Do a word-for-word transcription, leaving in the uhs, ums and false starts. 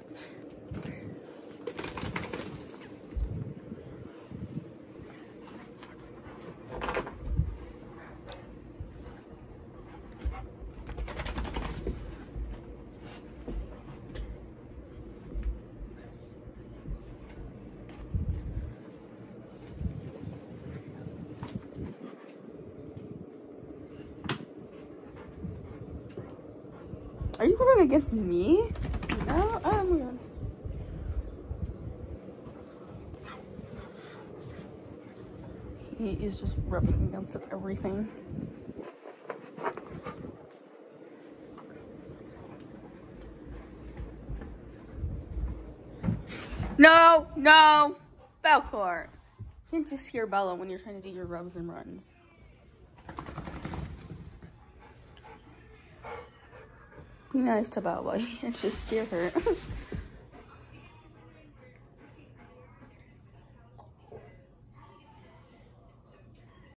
Are you going against me? No? Oh my god. He is just rubbing against everything. No, no, Belcourt. You can't just scare Bella when you're trying to do your rubs and runs. Be nice to Bella. You can't just scare her.